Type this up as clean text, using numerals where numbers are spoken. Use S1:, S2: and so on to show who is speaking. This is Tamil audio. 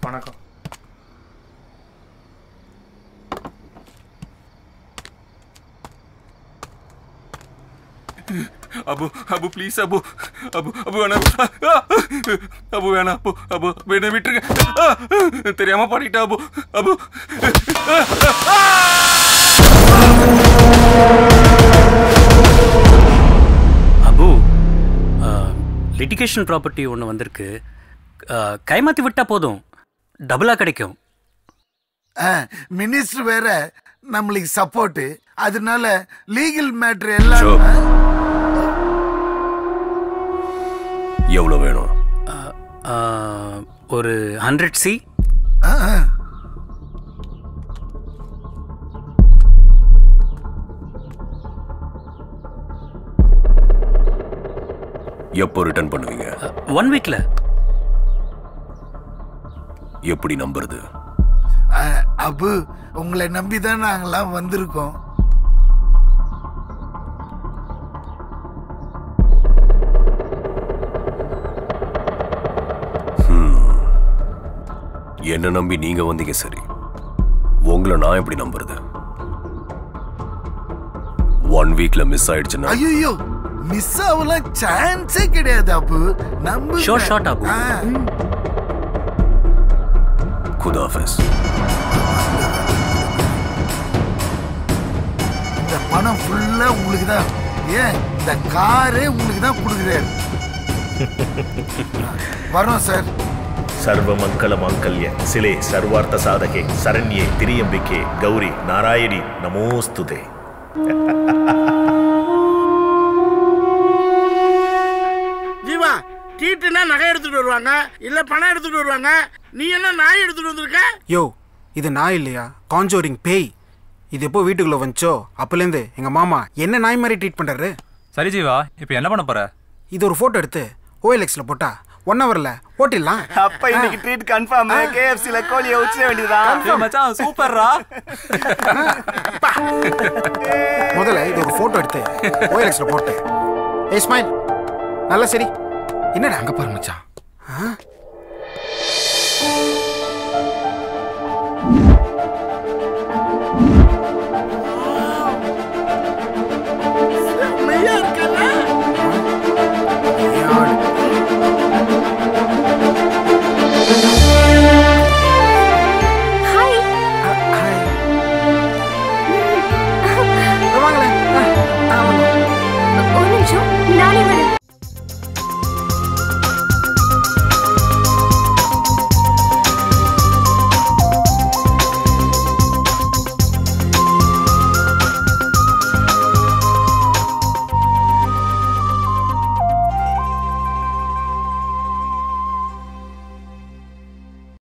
S1: வணக்கம்.
S2: அபு அபு ப்ளீஸ் அபு அபு அபு வேணாம் அபு வேணாம் அபு அபு வேணா விட்டுருங்க. தெரியாம பாடிட்டா அபு அபு.
S3: அபு லிட்டிகேஷன் ப்ராப்பர்ட்டி ஒன்று வந்திருக்கு. கைமாற்றி விட்டா போதும், டபுளாக கிடைக்கும்.
S4: மினிஸ்டர் வேற நம்மளுக்கு சப்போர்ட், அதனால லீகல் மேட்டர் எல்லாம்.
S2: எவ்வளவு வேணும்?
S3: ஒரு 100C.
S2: எப்போ ரிட்டர்ன் பண்ணுவீங்க?
S3: 1 வீக்ல.
S2: எப்படி நம்புறது?
S4: அபு உங்களை நம்பிதான் நாங்களாம் வந்திருக்கோம்.
S2: என்ன நம்பி நீங்க வந்தீங்க, சரி. உங்களை நான் எப்படி நம்புறது? 1 வீக்ல மிஸ் ஆயிடுச்சுன்னா?
S4: ஐயோ, மிஸ் ஆகலாம் சான்ஸே கிடையாது அபு. நம்பு.
S3: ஷார்ட் அபு.
S2: खुदाफिज.
S4: இந்த பணம் ஃபுல்லா உங்களுக்கு தான். ஏன் இந்த காரே உங்களுக்கு தான் கொடுக்குறாரு. வரோம் சார்.
S5: सर्व मंगल मांगल्य शिले सर्वार्थ साधके शरण्ये त्र्यंबके गौरी नारायणी नमोस्तुते.
S6: ஜீவா, டீட்டுனா நகை எடுத்துட்டு வருவாங்க, இல்ல பணம் எடுத்துட்டு வருவாங்க. நீ என்ன நாய் எடுத்துட்டு வந்திருக்க?
S7: யோ, இது நாய் இல்லையா, காஞ்சோரிங் பேய். இது எப்போ வீட்டுக்குள்ள வந்துச்சோ அப்பலேருந்து எங்க மாமா என்ன நாய் மாதிரி ட்ரீட் பண்றாரு.
S8: சரி ஜீவா, இப்போ என்ன பண்ண போற?
S7: இது ஒரு போட்டோ எடுத்து OLXல போட்டா 1 ஹவர்ல ஓட்டிடலாம்.
S9: அப்ப இன்னைக்கு ட்ரீட் கன்ஃபார்ம். KFCல கோழியை உச்சிர வேண்டியதுதான்.
S8: மச்சான் சூப்பர்ரா.
S7: முதல்ல இது ஒரு போட்டோ எடுத்து OLXல போட்டு. ஏய் ஸ்மைல், நல்லா சரி. என்னடா அங்க பாரு மச்சான்.